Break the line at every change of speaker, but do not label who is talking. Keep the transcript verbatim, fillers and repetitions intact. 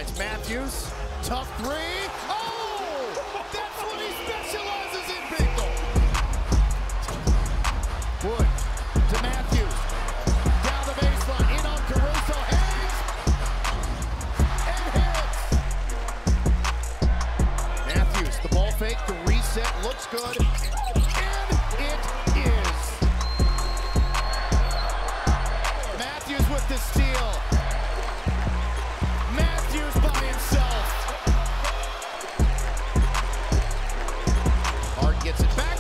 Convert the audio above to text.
against Mathews. Tough three. Oh! That's what he specializes in, people. Wood to Mathews. Down the baseline. In on Caruso. Hangs. And hits. Mathews, the ball fake, the reset. Looks good. And it is. Mathews with the steal. Mathews by himself. Hart gets it back.